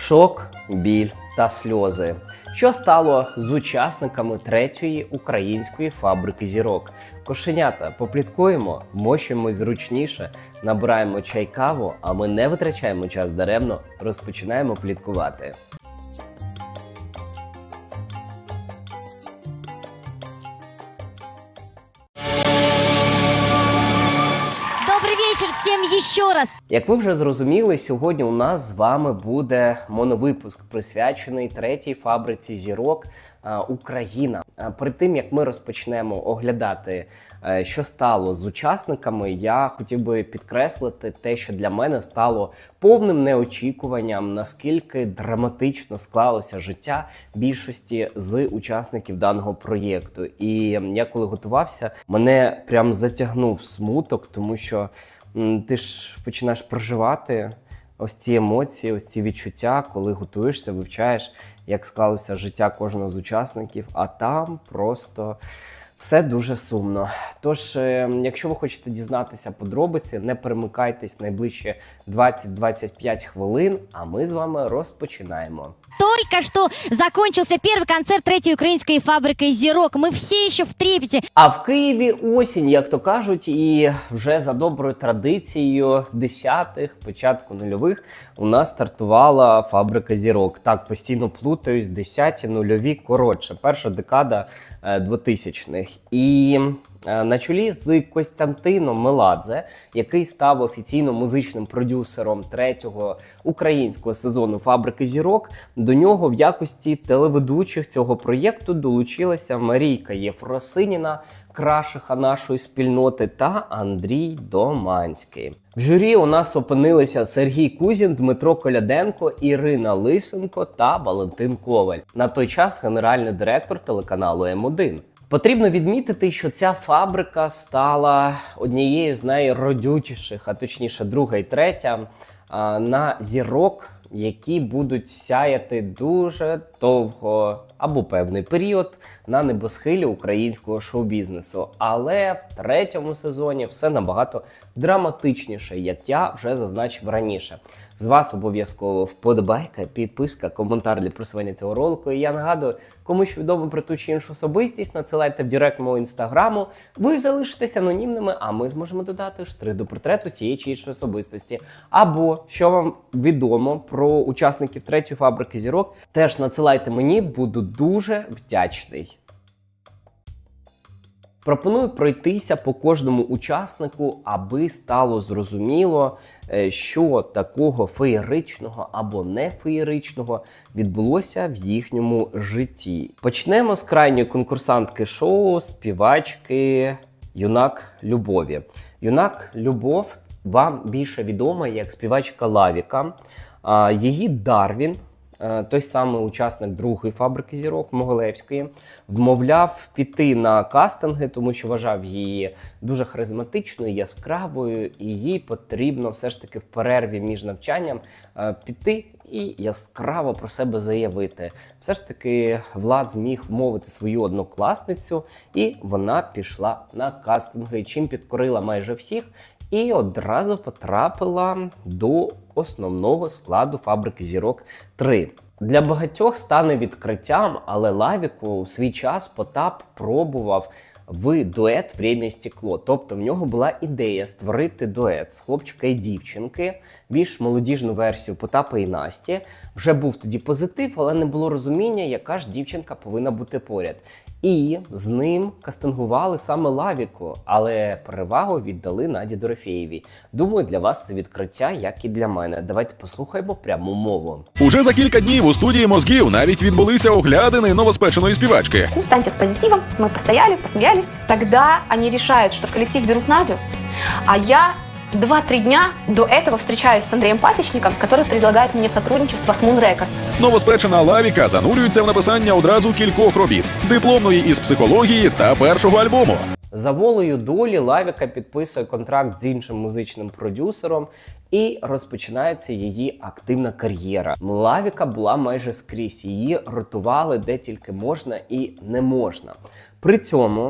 Шок, біль та сльози. Що стало з учасниками третьої української фабрики зірок? Кошенята, попліткуємо, мощуємось зручніше, набираємо чай-каву, а ми не витрачаємо час даремно, розпочинаємо пліткувати. Всім ще раз! Як ви вже зрозуміли, сьогодні у нас з вами буде моновипуск, присвячений третій фабриці зірок Україна. Перед тим, як ми розпочнемо оглядати, що стало з учасниками, я хотів би підкреслити те, що для мене стало повним неочікуванням, наскільки драматично склалося життя більшості з учасників даного проєкту. І я коли готувався, мене прям затягнув смуток, тому що ти ж починаєш проживати ось ці емоції, ось ці відчуття, коли готуєшся, вивчаєш, як склалося життя кожного з учасників, а там просто все дуже сумно. Тож, якщо ви хочете дізнатися подробиці, не перемикайтесь найближче 20-25 хвилин, а ми з вами розпочинаємо. Только что закончился первый концерт третьей украинской фабрики зірок. Мы все еще в трепете. А в Києві осінь, як то кажуть, і вже за доброю традицією 10-х, початку нульових у нас стартувала фабрика зірок. Так, постійно плутаюсь, 10-ті, нульові, коротше, перша декада 2000-х. І на чолі з Костянтином Меладзе, який став офіційно музичним продюсером третього українського сезону фабрики зірок, до нього в якості телеведучих цього проєкту долучилася Марійка Єфросиніна, крашиха нашої спільноти, та Андрій Доманський. В журі у нас опинилися Сергій Кузін, Дмитро Коляденко, Ірина Лисенко та Валентин Коваль. На той час генеральний директор телеканалу М1. Потрібно відмітити, що ця фабрика стала однією з найродючіших, а точніше друга і третя, на зірок, які будуть сяяти дуже довго або певний період на небосхилі українського шоу-бізнесу. Але в третьому сезоні все набагато драматичніше, як я вже зазначив раніше. З вас обов'язково вподобайка, підписка, коментар для просування цього ролику. І я нагадую, комусь відомо про ту чи іншу особистість, надсилайте в директ мого інстаграму, ви залишитеся анонімними, а ми зможемо додати штрих до портрету тієї чи іншої особистості. Або, що вам відомо про учасників третьої фабрики зірок, теж надсилайте мені, буду дуже вдячний. Пропоную пройтися по кожному учаснику, аби стало зрозуміло, що такого феєричного або не феєричного відбулося в їхньому житті. Почнемо з крайньої конкурсантки шоу, співачки Юнак Любові. Юнак Любов вам більше відома як співачка Лавіка. Її Дарвін, той самий учасник другої фабрики зірок Могилевської, вмовляв піти на кастинги, тому що вважав її дуже харизматичною, яскравою, і їй потрібно все ж таки в перерві між навчанням піти і яскраво про себе заявити. Все ж таки Влад зміг вмовити свою однокласницю, і вона пішла на кастинги, чим підкорила майже всіх, і одразу потрапила до основного складу фабрики зірок 3. Для багатьох стане відкриттям, але Лавіку у свій час Потап пробував в дует «Время і стекло». Тобто в нього була ідея створити дует з хлопчика і дівчинки, більш молодіжну версію Потапа і Насті. Вже був тоді позитив, але не було розуміння, яка ж дівчинка повинна бути поряд. І з ним кастингували саме Лавіку, але перевагу віддали Наді Дорофєєвій. Думаю, для вас це відкриття, як і для мене. Давайте послухаємо пряму мову. Уже за кілька днів у студії «Мозгів» навіть відбулися оглядини новоспеченої співачки. Ну, станьте с позитивом, мы постояли, посмеялись. Тогда они решают, что в коллектив берут Надю, а я 2-3 дня до этого встречаюсь с Андреем Пасечником, который предлагает мне сотрудничество с Moon Records. Новоспечена Лавіка занурюється в написання одразу кількох робіт – дипломної із психології та першого альбому. За волею долі Лавіка підписує контракт з іншим музичним продюсером і розпочинається її активна кар'єра. Лавіка була майже скрізь, її ротували де тільки можна і не можна. При цьому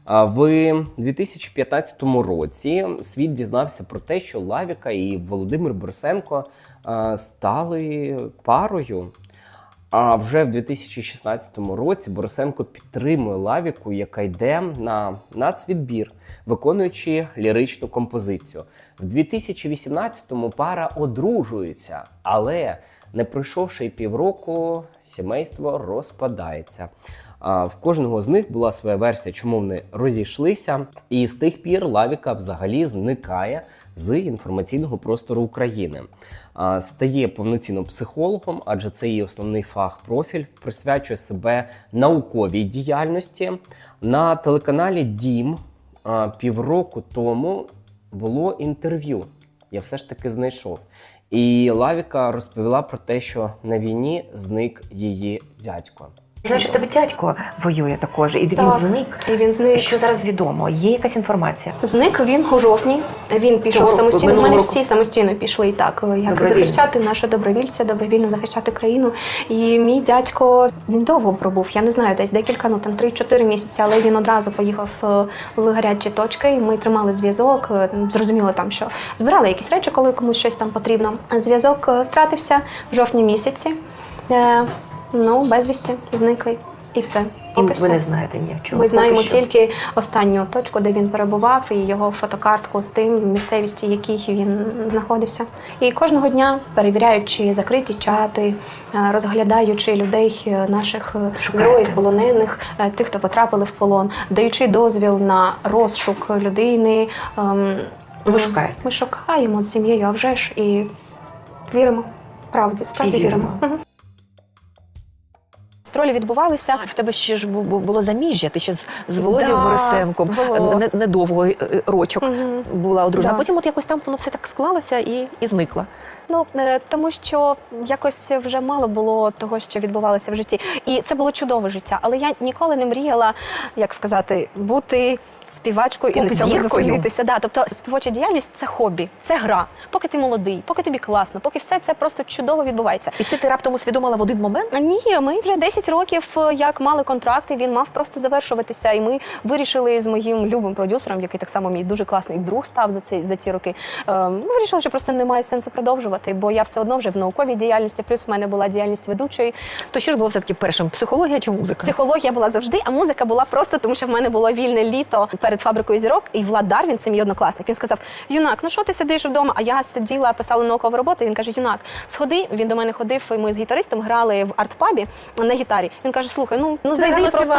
В 2015 році світ дізнався про те, що Лавіка і Володимир Борисенко стали парою. А вже в 2016 році Борисенко підтримує Лавіку, яка йде на нацвідбір, виконуючи ліричну композицію. В 2018-му пара одружується, але не пройшовши й півроку, сімейство розпадається. В кожного з них була своя версія, чому вони розійшлися. І з тих пір Лавіка взагалі зникає з інформаційного простору України. Стає повноцінним психологом, адже це її основний фах-профіль, присвячує себе науковій діяльності. На телеканалі «Дім» півроку тому було інтерв'ю. Я все ж таки знайшов. І Лавіка розповіла про те, що на війні зник її дядько. Знаєш, в тебе дядько воює також, і він зник. І він зник. Що зараз відомо? Є якась інформація? Зник він у жовтні. Він пішов самостійно. У мене всі самостійно пішли так, як захищати наші добровільці, добровільно захищати країну. І мій дядько, він довго пробув, я не знаю, десь декілька, 3-4 місяці, але він одразу поїхав в гарячі точки, і ми тримали зв'язок. Зрозуміло там, що збирали якісь речі, коли комусь щось там потрібно. Зв'язок втратився в жовтні місяці. Безвісті, зникли і все. Поки ви не знаєте ні в чому. Ми знаємо тільки останню точку, де він перебував, і його фотокартку з тим, місцевості, в якій він знаходився. І кожного дня, перевіряючи закриті чати, розглядаючи людей, наших героїв, полонених, тих, хто потрапили в полон, даючи дозвіл на розшук людини. Ви шукаєте? Ми шукаємо з сім'єю, а вже ж, і віримо. Правді, справді віримо. Гастролі відбувалися. В тебе ще ж було заміжжя, ти ще з Володією Борисенком недовго рочок була одружена. А потім от якось там воно все так склалося і зникло. Тому що якось вже мало було того, що відбувалося в житті. І це було чудове життя. Але я ніколи не мріяла, як сказати, бути співачкою і на цьому зупинитися. Тобто співоча діяльність – це хобі, це гра. Поки ти молодий, поки тобі класно, поки все це просто чудово відбувається. І це ти раптом усвідомила в один момент? Ні, ми вже 10 років, як мали контракти, він мав просто завершуватися. І ми вирішили з моїм любим продюсером, який так само мій дуже класний друг став за ці роки, ми вирішили, що просто немає сенсу продовжувати, бо я все одно вже в науковій діяльності, плюс в мене була діяльність ведучої. То що ж було все-таки першим? Психологія чи музика? Психологія була завжди, а музика була просто, тому що в мене було вільне літо перед фабрикою зірок, і Влад Дарвін, це мій однокласник, він сказав: "Юнак, що ти сидиш вдома?" А я сиділа, писала наукову роботу, і він каже: "Юнак, сходи", він до мене ходив, і ми з гітаристом грали в арт-пабі на гітарі. Він каже: "Слухай, зайди просто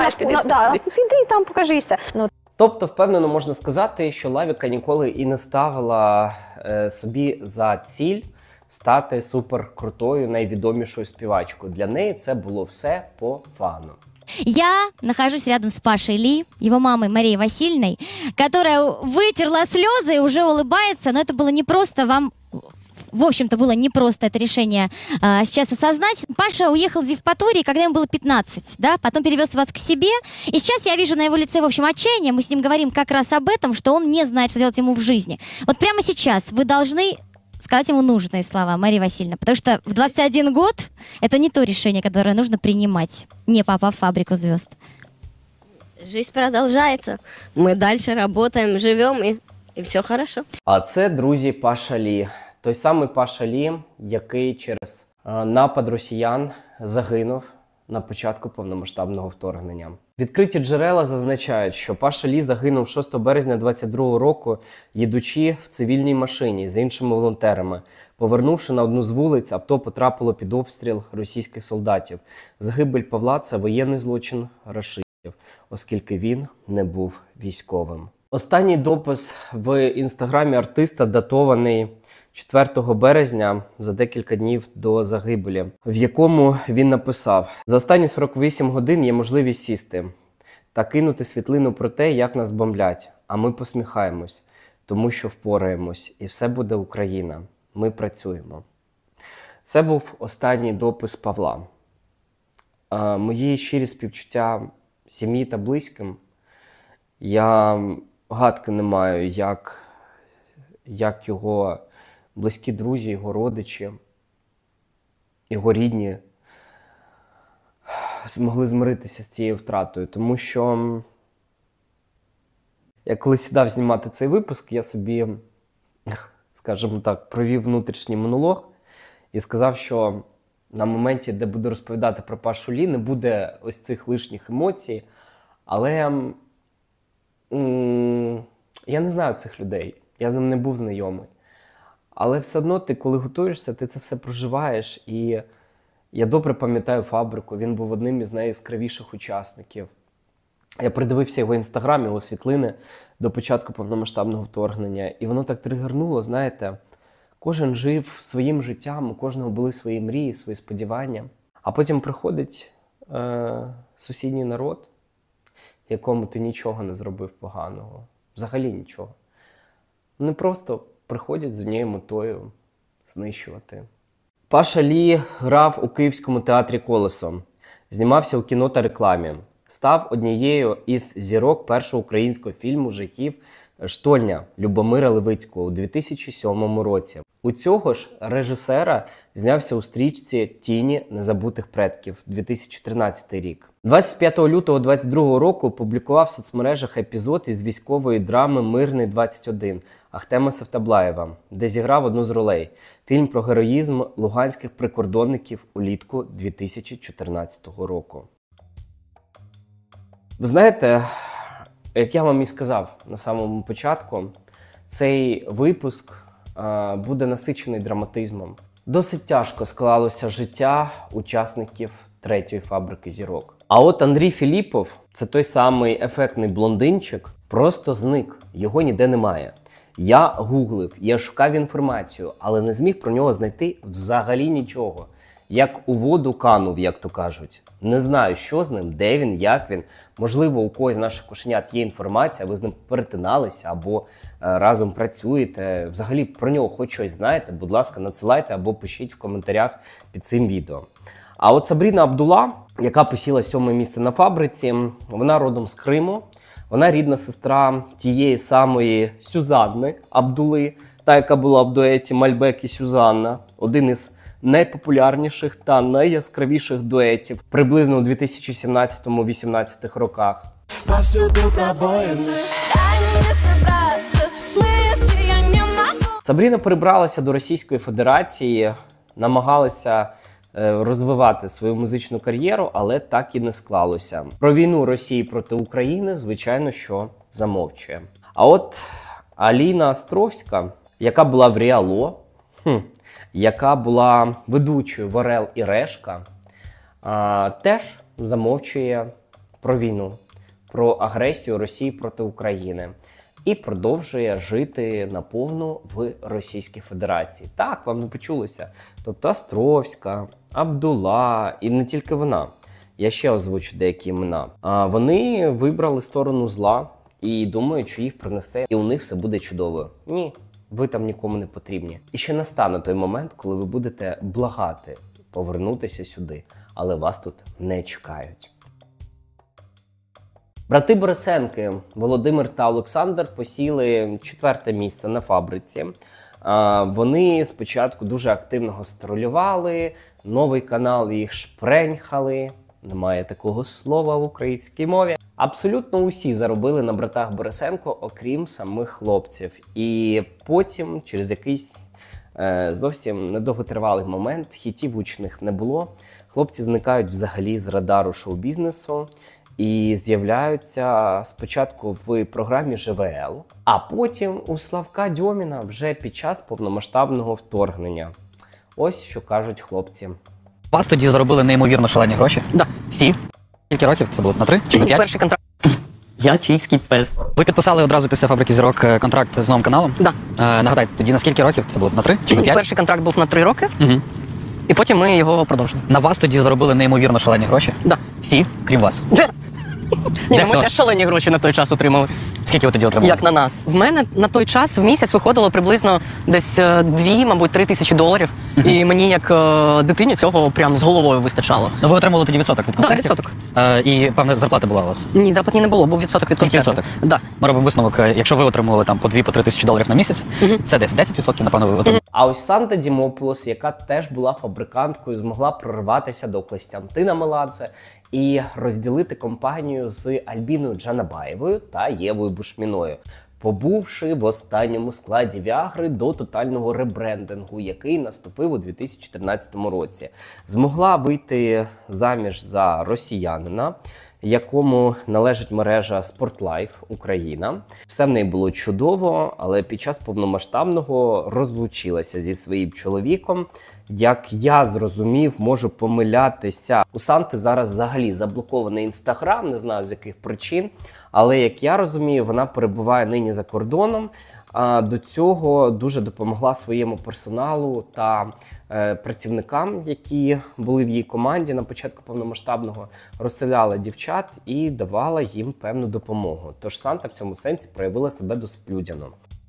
іди там, покажися". Тобто, впевнено, можна сказати, що Лавіка ніколи і не ставила собі за ціль стати суперкрутою, найвідомішою співачкою. Для неї це було все по фану. Я нахожусь рядом с Пашей Ли, его мамой Марией Васильевной, которая вытерла слезы и уже улыбается, но это было не просто вам... В общем-то, было непросто это решение сейчас осознать. Паша уехал из Евпатории, когда ему было 15, да, потом перевез вас к себе. И сейчас я вижу на его лице, в общем, отчаяние. Мы с ним говорим как раз об этом, что он не знает, что делать ему в жизни. Вот прямо сейчас вы должны сказать ему нужные слова, Мария Васильевна, потому что в 21 год это не то решение, которое нужно принимать, не попав в фабрику звезд. Жизнь продолжается. Мы дальше работаем, живем, и все хорошо. А це, друзі, Паша Лі. Той самий Паша Лі, який через напад росіян загинув на початку повномасштабного вторгнення. Відкриті джерела зазначають, що Паша Лі загинув 6 березня 2022 року, їдучи в цивільній машині з іншими волонтерами. Повернувши на одну з вулиць, авто потрапило під обстріл російських солдатів. Загибель Павла – це воєнний злочин рашистів, оскільки він не був військовим. Останній допис в інстаграмі артиста датований 4 березня, за декілька днів до загибелі, в якому він написав: "За останні 48 годин є можливість сісти та кинути світлину про те, як нас бомблять, а ми посміхаємось, тому що впораємось, і все буде Україна. Ми працюємо". Це був останній допис Павла. Мої щирі співчуття сім'ї та близьким. Я гадки не маю, як його близькі друзі, його родичі, його рідні змогли змиритися з цією втратою. Тому що Я коли сідав знімати цей випуск, я собі, скажімо так, провів внутрішній монолог і сказав, що на моменті, де буду розповідати про Пашу Лі, не буде ось цих лишніх емоцій. Але я не знаю цих людей, я з ним не був знайомий. Але все одно ти, коли готуєшся, ти це все проживаєш. І я добре пам'ятаю Фабрику, він був одним із найяскравіших учасників. Я придивився його інстаграм, його світлини до початку повномасштабного вторгнення. І воно так тригернуло, знаєте, кожен жив своїм життям, у кожного були свої мрії, свої сподівання. А потім приходить сусідній народ, якому ти нічого не зробив поганого. Взагалі нічого. Вони просто приходять з однією метою знищувати. Паша Лі грав у Київському театрі «Колесо», знімався у кіно та рекламі. Став однією із зірок першого українського фільму жахів «Штольня» Любомира Левицького у 2007 році. У цього ж режисера знявся у стрічці «Тіні незабутих предків» 2013 рік. 25 лютого 2022 року опублікував в соцмережах епізод із військової драми «Мирний 21» Ахтема Севтаблаєва, де зіграв одну з ролей. Фільм про героїзм луганських прикордонників улітку 2014 року. Ви знаєте, як я вам і сказав на самому початку, цей випуск буде насичений драматизмом. Досить тяжко склалося життя учасників третьої фабрики зірок. А от Андрій Філіппов, це той самий ефектний блондинчик, просто зник, його ніде немає. Я гуглив, я шукав інформацію, але не зміг про нього знайти взагалі нічого. Як у воду канув, як то кажуть. Не знаю, що з ним, де він, як він. Можливо, у когось з наших кошенят є інформація, ви з ним перетиналися або разом працюєте. Взагалі про нього хоч щось знаєте, будь ласка, надсилайте або пишіть в коментарях під цим відео. А от Сабріна Абдула, яка посіла 7-е місце на фабриці, вона родом з Криму. Вона рідна сестра тієї самої Сюзанни Абдули, та, яка була в дуеті Мальбек і Сюзанна. Один із найпопулярніших та найяскравіших дуетів приблизно у 2017-18 роках. Сабріна перебралася до Російської Федерації, намагалася розвивати свою музичну кар'єру, але так і не склалося. Про війну Росії проти України, звичайно, що замовчує. А от Аліна Островська, яка була в Ріало, яка була ведучою в Орел і Решка, теж замовчує про війну, про агресію Росії проти України. І продовжує жити наповну в Російській Федерації. Так, вам не почулося. Тобто Островська, Абдула, і не тільки вона. Я ще озвучу деякі імена. Вони вибрали сторону зла і думають, що їх принесе, і у них все буде чудово. Ні, ви там нікому не потрібні. І ще настане той момент, коли ви будете благати повернутися сюди, але вас тут не чекають. Брати Борисенки Володимир та Олександр посіли 4-те місце на фабриці. Вони спочатку дуже активно гастролювали, новий канал їх шпреньхали, немає такого слова в українській мові. Абсолютно усі заробили на братах Борисенко, окрім самих хлопців. І потім, через якийсь зовсім недовготривалий момент, хітів гучних не було, хлопці зникають взагалі з радару шоу-бізнесу. І з'являються спочатку в програмі ЖВЛ, а потім у Славка Дьоміна вже під час повномасштабного вторгнення. Ось що кажуть хлопці. Вас тоді заробили неймовірно шалені гроші? Да. Всі? Скільки років? Це було на 3 чи на 5? Перший контракт. Я чийський пес. Ви підписали одразу після фабрики зірок контракт з новим каналом? Да. Нагадайте, тоді на скільки років? Це було на 3 чи на 5? Перший контракт був на 3 роки, Угу. і потім ми його продовжили. На вас тоді заробили неймовірно шалені гроші? Да. Всі, крім вас. Ні, Дехто? ми теж шалені гроші на той час отримали. Скільки ви тоді отримали? Як на нас. В мене на той час в місяць виходило приблизно десь 2, мабуть, 3 тисячі доларів. І мені, як дитині, цього прям з головою вистачало. Ну, ви отримали тоді відсоток від контрактів? відсоток. І певна зарплата була у вас? Ні, зарплатні не було, був відсоток від Тільки концерту. відсоток? Да. Ми робимо висновок, якщо ви отримували там по 2-3 тисячі доларів на місяць, це десь 10%, напевно, ви отримали. А ось Санта Дімополос, яка теж була фабриканткою, змогла прорватися до Костянтина Меладзе і розділити компанію з Альбіною Джанабаєвою та Євою Бушміною, побувши в останньому складі Віагри до тотального ребрендингу, який наступив у 2014 році. Змогла вийти заміж за росіянина, якому належить мережа Sportlife Україна. Все в неї було чудово, але під час повномасштабного розлучилася зі своїм чоловіком. Як я зрозумів, можу помилятися. У Санти зараз взагалі заблокований Інстаграм, не знаю з яких причин, але як я розумію, вона перебуває нині за кордоном. А до цього дуже допомогла своєму персоналу та працівникам, які були в її команді на початку повномасштабного, розселяла дівчат і давала їм певну допомогу. Тож Санта в цьому сенсі проявила себе досить людяно.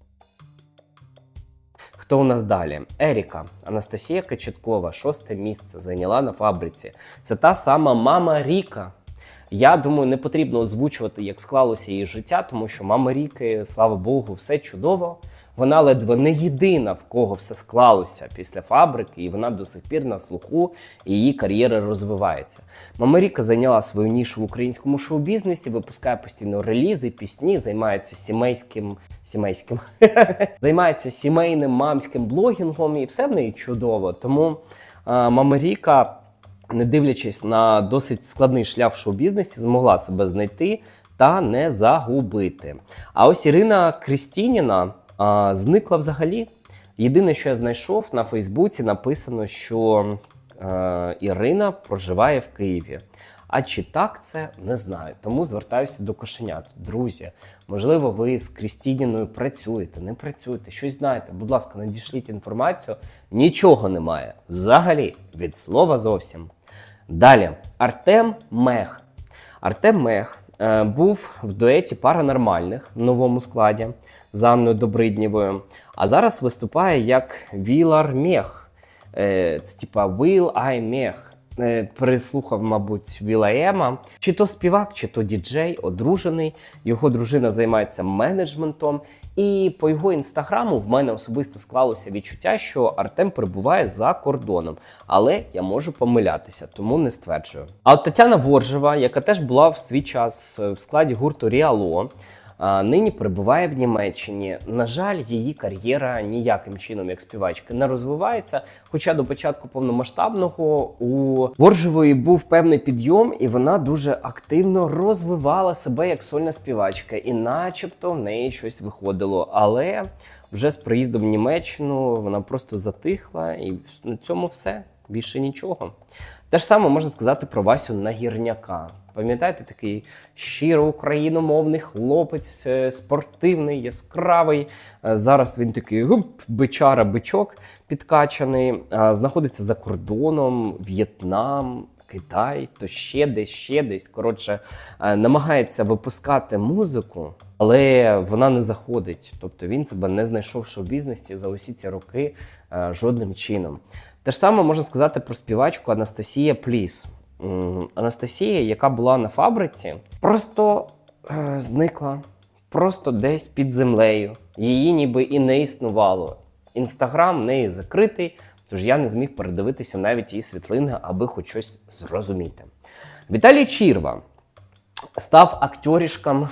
Хто у нас далі? Еріка. Анастасія Кочеткова, 6-те місце, зайняла на фабриці. Це та сама мама Ріка. Я думаю, не потрібно озвучувати, як склалося її життя, тому що мама Ріки, слава Богу, все чудово. Вона ледве не єдина, в кого все склалося після фабрики, і вона до сих пір на слуху, і її кар'єра розвивається. Мама Ріка зайняла свою нішу в українському шоу-бізнесі, випускає постійно релізи, пісні, займається займається сімейним мамським блогінгом, і все в неї чудово. Тому мама Ріка, не дивлячись на досить складний шлях в шоу-бізнесі, змогла себе знайти та не загубити. А ось Ірина Крістініна зникла взагалі. Єдине, що я знайшов, на Фейсбуці написано, що Ірина проживає в Києві. А чи так це, не знаю. Тому звертаюся до кошенят. Друзі, можливо, ви з Крістініною працюєте, не працюєте, щось знаєте. Будь ласка, надішліть інформацію. Нічого немає. Взагалі, від слова зовсім. Далі. Артем Мех. Артем Мех був в дуеті «Паранормальних» в новому складі з Анною Добриднєвою. А зараз виступає як Вілар Мех. Це типа Will I Мех. Переслухав, мабуть, Вілаема. Чи то співак, чи то діджей, одружений. Його дружина займається менеджментом. І по його інстаграму в мене особисто склалося відчуття, що Артем перебуває за кордоном. Але я можу помилятися, тому не стверджую. А от Тетяна Воржева, яка теж була в свій час в складі гурту Ріало, нині перебуває в Німеччині. На жаль, її кар'єра ніяким чином, як співачки, не розвивається. Хоча до початку повномасштабного у Воржевої був певний підйом, і вона дуже активно розвивала себе як сольна співачка. І начебто в неї щось виходило. Але вже з приїздом в Німеччину вона просто затихла, і на цьому все. Більше нічого. Те ж саме можна сказати про Васю Нагірняка. Пам'ятаєте, такий щиро україномовний хлопець, спортивний, яскравий. Зараз він такий бичара-бичок підкачаний. Знаходиться за кордоном, В'єтнам, Китай, то ще десь. Коротше, намагається випускати музику, але вона не заходить. Тобто він себе не знайшов в шоу-бізнесі за усі ці роки жодним чином. Те ж саме можна сказати про співачку Анастасія Пліс. Анастасія, яка була на фабриці, просто зникла, просто десь під землею. Її ніби і не існувало. Інстаграм в неї закритий, тож я не зміг передивитися навіть її світлини, аби хоч щось зрозуміти. Віталій Чірва став акторішком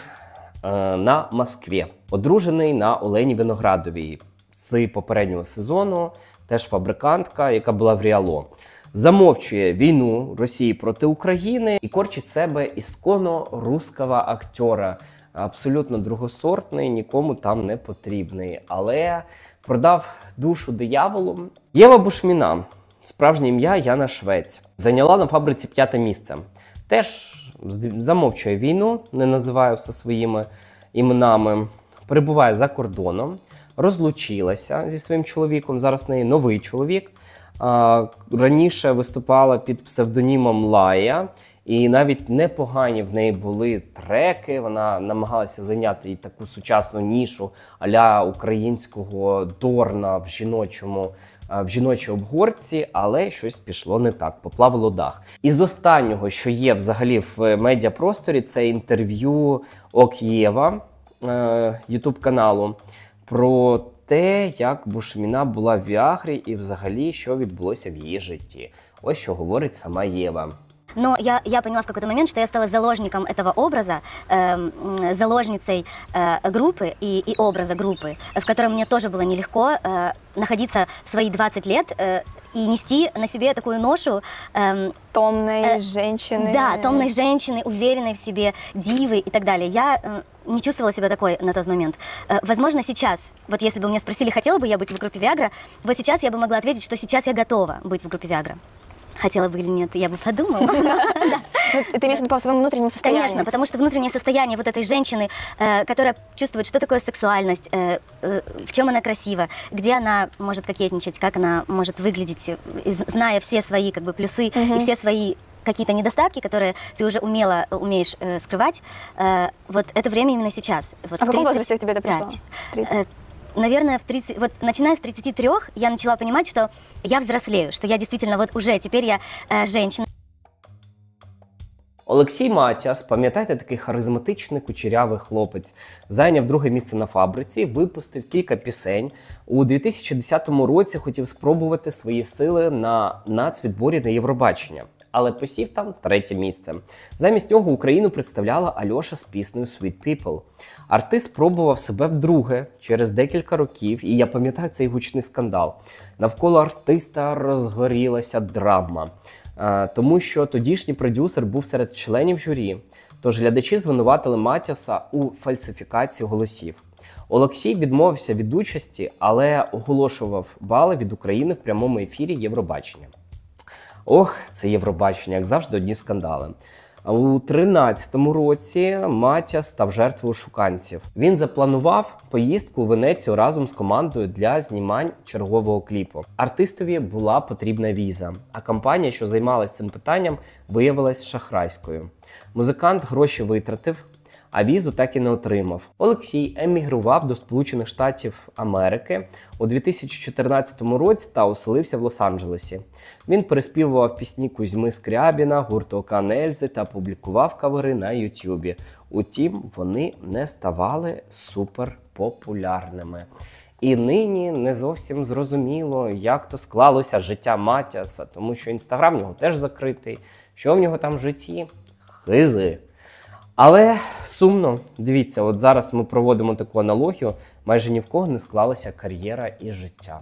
на Москві, одружений на Олені Виноградовій з попереднього сезону, теж фабрикантка, яка була в Ріало. Замовчує війну Росії проти України і корчить себе ісконно русского актера. Абсолютно другосортний, нікому там не потрібний. Але продав душу дияволу. Єва Бушміна, справжнє ім'я Яна Швець, зайняла на фабриці 5-те місце. Теж замовчує війну, не називає все своїми іменами, перебуває за кордоном, розлучилася зі своїм чоловіком, зараз в неї новий чоловік. Раніше виступала під псевдонімом Лая, і навіть непогані в неї були треки. Вона намагалася зайняти і таку сучасну нішу а-ля українського Дорна в жіночій обгорці, але щось пішло не так, поплавило дах. Із останнього, що є взагалі в медіапросторі, це інтерв'ю Ок'єва, ютуб-каналу, про те, як Бушміна була в Віагрі і взагалі, що відбулося в її житті. Ось що говорить сама Єва. Но я поняла в какой-то момент, что я стала заложником этого образа, заложницей группы и образа группы, в котором мне тоже было нелегко находиться в свои 20 лет и нести на себе такую ношу томной женщины. Да, томной женщины, уверенной в себе, дивы и так далее. Я не чувствовала себя такой на тот момент. Возможно, сейчас, вот если бы меня спросили, хотела бы я быть в группе Viagra, вот сейчас я бы могла ответить, что сейчас я готова быть в группе Viagra. Хотела бы или нет, я бы подумала. Ты имеешь в виду по своему внутреннему состоянию? Конечно, потому что внутреннее состояние вот этой женщины, которая чувствует, что такое сексуальность, в чем она красива, где она может кокетничать, как она может выглядеть, зная все свои как бы плюсы и все свои какие-то недостатки, которые ты уже умеешь скрывать. Вот это время именно сейчас. Вот а в каком возрасте тебе это пришло? 30. Наверное, вот начиная с 33 я начала понимать, что я взрослею, что я действительно вот уже теперь я женщина. Олексій Матіас, пам'ятаєте, такий харизматичний кучерявий хлопець, зайняв друге місце на фабриці, випустив кілька пісень. У 2010 році хотів спробувати свої сили на нацвідборі на Євробачення, але посів там третє місце. Замість нього Україну представляла Альоша з піснею «Sweet People». Артист спробував себе вдруге через декілька років, і я пам'ятаю цей гучний скандал. Навколо артиста розгорілася драма, тому що тодішній продюсер був серед членів журі, тож глядачі звинуватили Матіаса у фальсифікації голосів. Олексій відмовився від участі, але оголошував бали від України в прямому ефірі Євробачення. Ох, це Євробачення, як завжди, одні скандали. У 2013 році Матіас став жертвою шуканців. Він запланував поїздку у Венецію разом з командою для знімань чергового кліпу. Артистові була потрібна віза, а компанія, що займалась цим питанням, виявилась шахрайською. Музикант гроші витратив, а візу так і не отримав. Олексій емігрував до Сполучених Штатів Америки у 2014 році та оселився в Лос-Анджелесі. Він переспівував пісні Кузьми Скрябіна, гурту Океан Ельзи та публікував кавери на Ютубі. Утім, вони не ставали суперпопулярними. І нині не зовсім зрозуміло, як то склалося життя Матіаса, тому що Інстаграм в нього теж закритий. Що в нього там в житті? Хизи. Але сумно, дивіться, от зараз ми проводимо таку аналогію, майже ні в кого не склалася кар'єра і життя.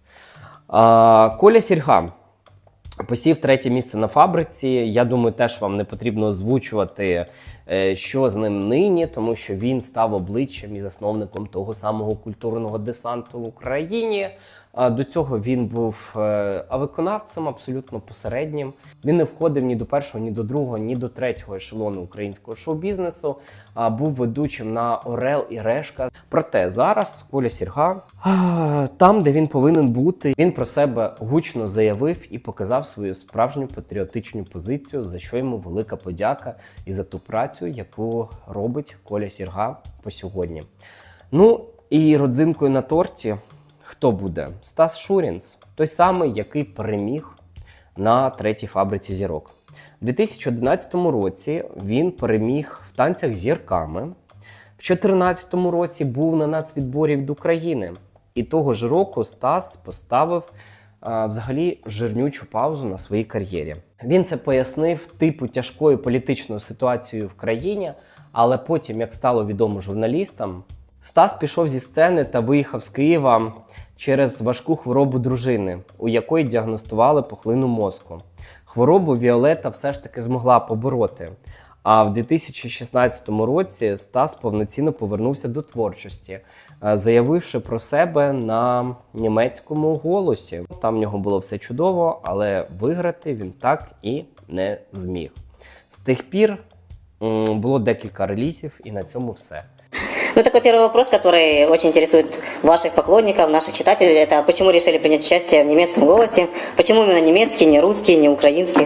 Коля Сірга посів третє місце на фабриці. Я думаю, теж вам не потрібно озвучувати, що з ним нині, тому що він став обличчям і засновником того самого культурного десанту в Україні. До цього він був виконавцем абсолютно посереднім. Він не входив ні до першого, ні до другого, ні до третього ешелону українського шоу-бізнесу. Був ведучим на «Орел і Решка». Проте зараз Коля Сірга, там, де він повинен бути, він про себе гучно заявив і показав свою справжню патріотичну позицію, за що йому велика подяка і за ту працю, яку робить Коля Сірга по сьогодні. Ну і родзинкою на торті хто буде? Стас Шурінц, той самий, який переміг на третій фабриці зірок. У 2011 році він переміг в танцях з зірками. В 2014 році був на нацвідборі від України. І того ж року Стас поставив взагалі жирнючу паузу на своїй кар'єрі. Він це пояснив типу тяжкою політичною ситуацією в країні, але потім, як стало відомо журналістам, Стас пішов зі сцени та виїхав з Києва через важку хворобу дружини, у якої діагностували пухлину мозку. Хворобу Віолетта все ж таки змогла побороти. А в 2016 році Стас повноцінно повернувся до творчості, заявивши про себе на німецькому «Голосі». Там в нього було все чудово, але виграти він так і не зміг. З тих пір було декілька релізів, і на цьому все. Ну, такой первый вопрос, который очень интересует ваших поклонников, наших читателей, это почему решили принять участие в немецком «Голосе», почему именно немецкий, не русский, не украинский?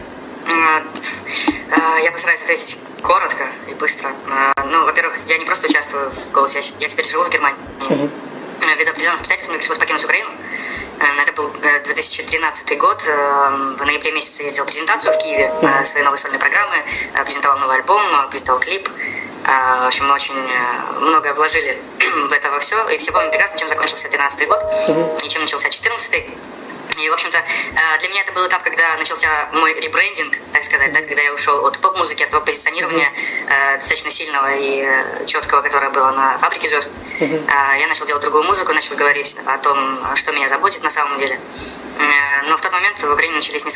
Я постараюсь ответить коротко и быстро. Ну, во-первых, я не просто участвую в «Голосе», я теперь живу в Германии. Ввиду определенных обстоятельств мне пришлось покинуть Украину. Это был 2013 год. В ноябре месяце ездил презентацию в Киеве своей новой сольной программы, презентовал новый альбом, презентовал клип. В общем, мы очень многое вложили в это во все. И все помнят прекрасно, чем закончился 2013 год и чем начался 2014. И, в общем-то, для меня это был этап, когда начался мой ребрендинг, так сказать, да, когда я ушел от поп-музыки, от позиционирования достаточно сильного и четкого, которое было на «Фабрике звезд». Я начал делать другую музыку, начал говорить о том, что меня заботит на самом деле. Но в тот момент в Украине начались не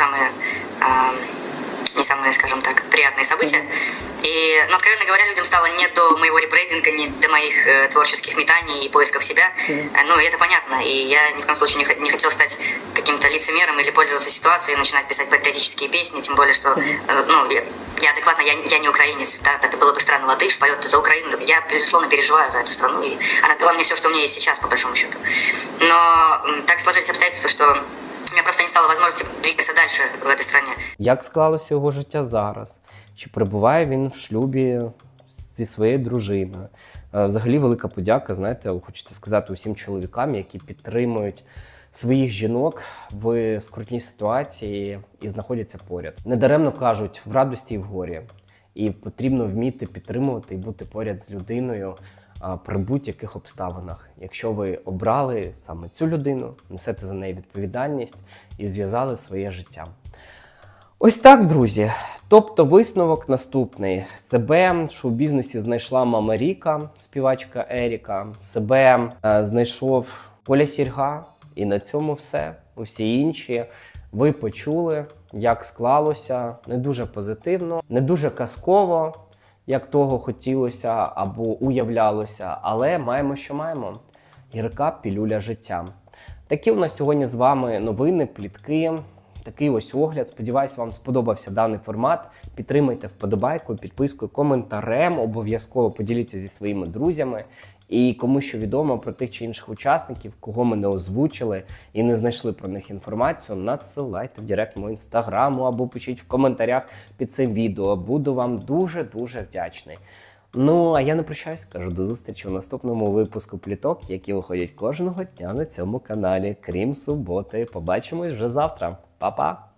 самые, скажем так, приятные события. Но, откровенно говоря, людям стало не до моего ребрендинга, не до моих творческих метаний и поисков себя. Ну, и это понятно. И я ни в коем случае не хотел стать каким-то лицемером или пользоваться ситуацией и начинать писать патриотические песни, тем более, что, я адекватно, я не украинец. Да, это было бы странно, латыш поет за Украину. Я, безусловно, переживаю за эту страну, и она дала мне все, что у меня есть сейчас, по большому счету. Но так сложились обстоятельства, что у меня просто не стало возможности двигаться дальше в этой стране. Як склалося його життя зараз? Чи перебуває він в шлюбі зі своєю дружиною? Взагалі велика подяка, знаєте, хочеться сказати усім чоловікам, які підтримують своїх жінок в скрутній ситуації і знаходяться поряд. Недаремно кажуть, в радості і в горі. І потрібно вміти підтримувати і бути поряд з людиною при будь-яких обставинах. Якщо ви обрали саме цю людину, несете за неї відповідальність і зв'язали своє життя. Ось так, друзі. Тобто висновок наступний. Себе в шоу-бізнесі знайшла мама Ріка, співачка Еріка. Себе знайшов Коля Сірга. І на цьому все. Усі інші ви почули, як склалося. Не дуже позитивно, не дуже казково, як того хотілося або уявлялося, але маємо, що маємо. Гірка пілюля життя. Такі у нас сьогодні з вами новини, плітки, такий ось огляд. Сподіваюсь, вам сподобався даний формат. Підтримайте вподобайкою, підпискою, коментарем. Обов'язково поділіться зі своїми друзями. І кому що відомо про тих чи інших учасників, кого ми не озвучили і не знайшли про них інформацію, надсилайте в директ мого інстаграму або пишіть в коментарях під цим відео. Буду вам дуже-дуже вдячний. Ну, а я не прощаюсь, кажу до зустрічі в наступному випуску пліток, які виходять кожного дня на цьому каналі, крім суботи. Побачимось вже завтра. Па-па!